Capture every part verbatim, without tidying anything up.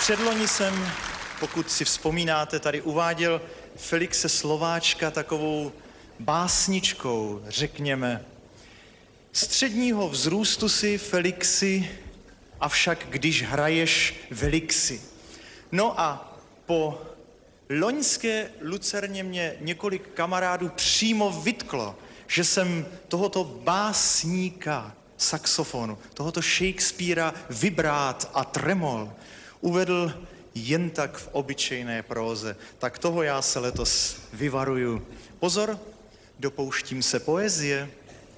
Předloni jsem, pokud si vzpomínáte, tady uváděl Felixe Slováčka takovou básničkou, řekněme. Středního vzrůstu si, Felixi, avšak když hraješ velixi. No a po loňské Lucerně mě několik kamarádů přímo vytklo, že jsem tohoto básníka saxofonu, tohoto Shakespearea vibrát a tremol uvedl jen tak v obyčejné próze. Tak toho já se letos vyvaruju. Pozor, dopouštím se poezie.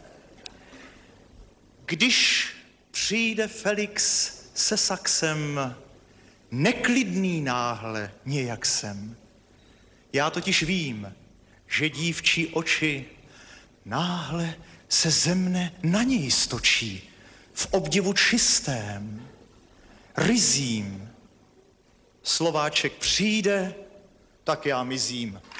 Když přijde Felix se saxem, neklidný náhle nějak jsem. Já totiž vím, že dívčí oči náhle se ze mne na něj stočí v obdivu čistém, ryzím. Slováček přijde, tak já mizím.